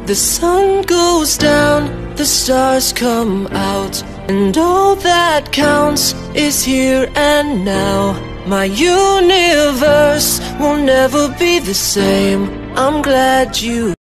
The sun goes down, the stars come out, and all that counts is here and now. My universe will never be the same. I'm glad you